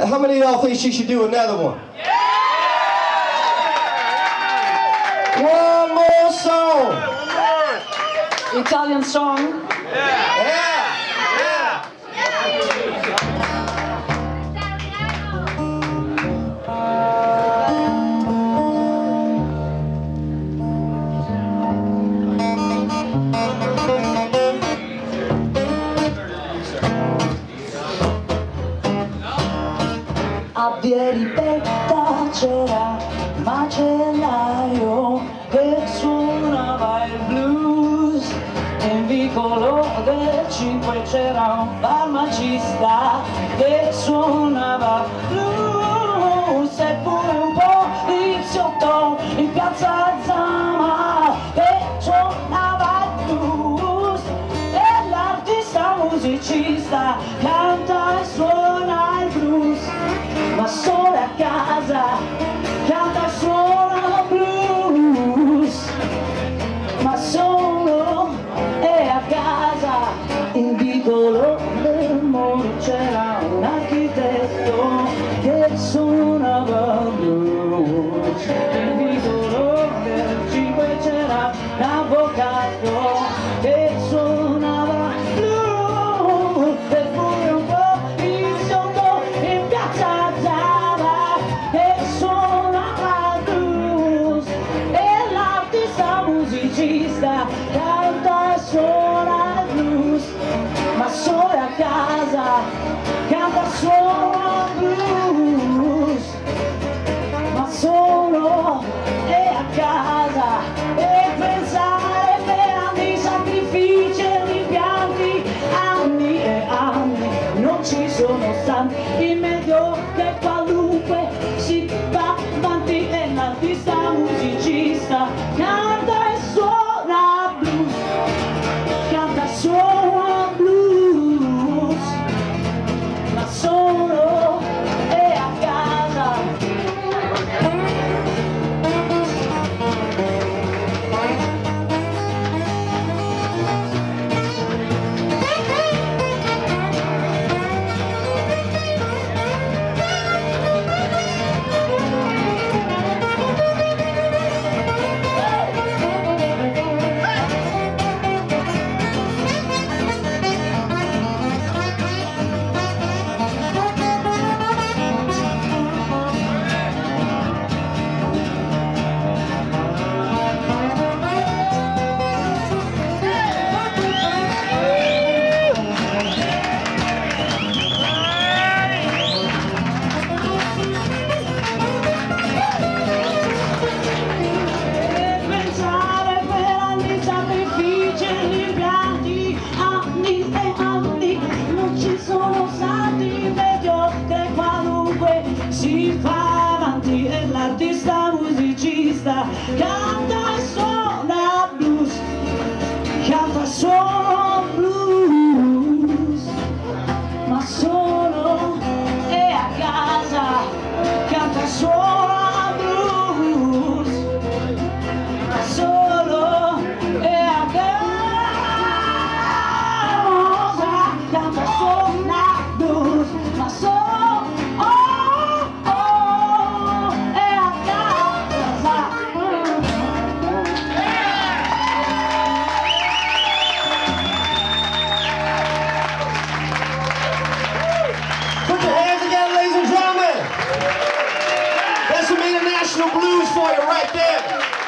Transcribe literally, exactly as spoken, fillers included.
How many of y'all think she should do another one? Yeah! One more song. Italian song. Yeah. Yeah. A via Ripetta c'era un macellaio che suonava il blues, e in vicolo del cinque c'era un farmacista che suonava blues, e pure un po' di sotto in piazza Zama che suonava il blues, e l'artista musicista canta e suona il blues, ma solo a casa canta e suona blues, ma solo e a casa. In vicolo del muro c'era un architetto che suonava blues, in vicolo del cinque c'era un avvocato che suonava blues, e pure un po' di sotto in piazza Zara che suonava blues, e l'artista musicista canta e suona blues, ma solo a casa canta e suona blues, ma solo e a casa. E pensare per anni sacrifici e rimpianti, anni e anni non ci sono stati, il meglio che qualunque si va avanti, e l'artista musicista canta e suona blues, canta e suona blues, ma solo e a casa. Si fa avanti, e l'artista musicista canta e suona blues, canta e suona blues, ma solo e a casa canta e suona blues, ma solo e a casa canta e suona blues, ma solo. Blues for you right there.